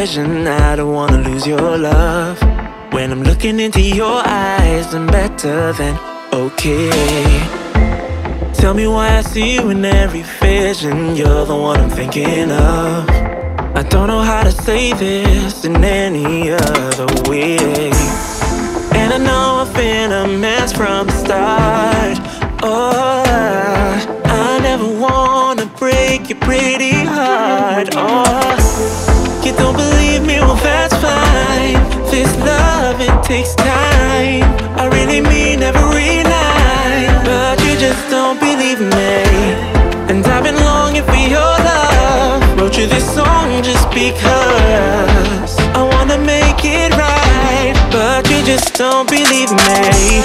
vision, I don't wanna lose your love. When I'm looking into your eyes, I'm better than okay. Tell me why I see you in every vision. You're the one I'm thinking of. I don't know how to say this in any other way. And I know I've been a mess from the start. Oh, I never wanna break your pretty heart. Oh, you don't believe me? Well, that's fine. This love, it takes time. I really mean every line, but you just don't believe me. And I've been longing for your love. Wrote you this song just because I wanna make it right, but you just don't believe me.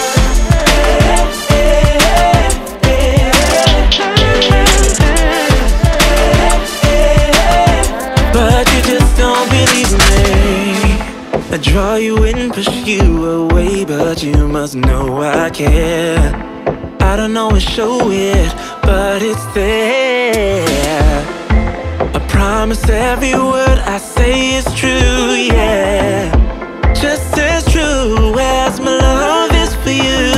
But you just don't believe me. I draw you in, push you away, but you must know I care. I don't always show it, but it's there. I promise every word I say is true, yeah. Just as true as my love is for you.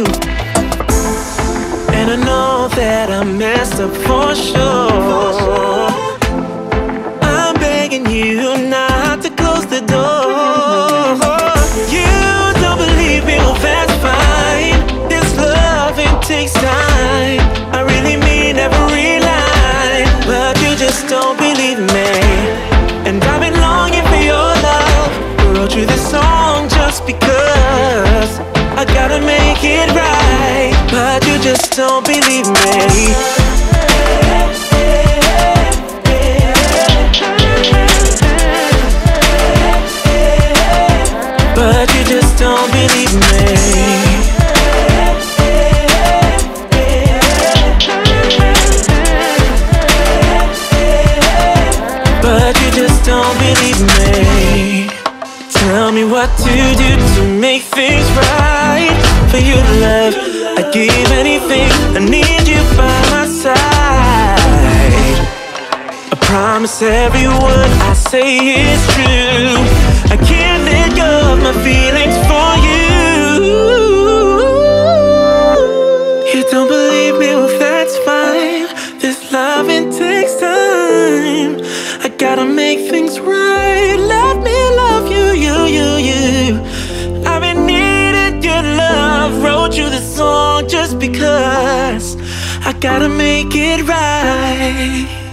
And I know that I messed up for sure. I'm begging you not to close the door. You don't believe me? Well, that's fine. This love, it takes time. I really mean every line, but you just don't believe me. And I've been longing for your love. I wrote you this song just because I gotta make it right, but you just don't believe me. But you just don't believe me. But you just don't believe me. Tell me what to do to make things right. For you to love, I'd give anything. I need you by my side. I promise every word I say is true. I can't let go of my feelings for you. You don't believe me? Well, that's fine. This love, it takes time. I gotta make things right. Let me love you, you. I've been needing your love. Wrote you this song just because I gotta make it right.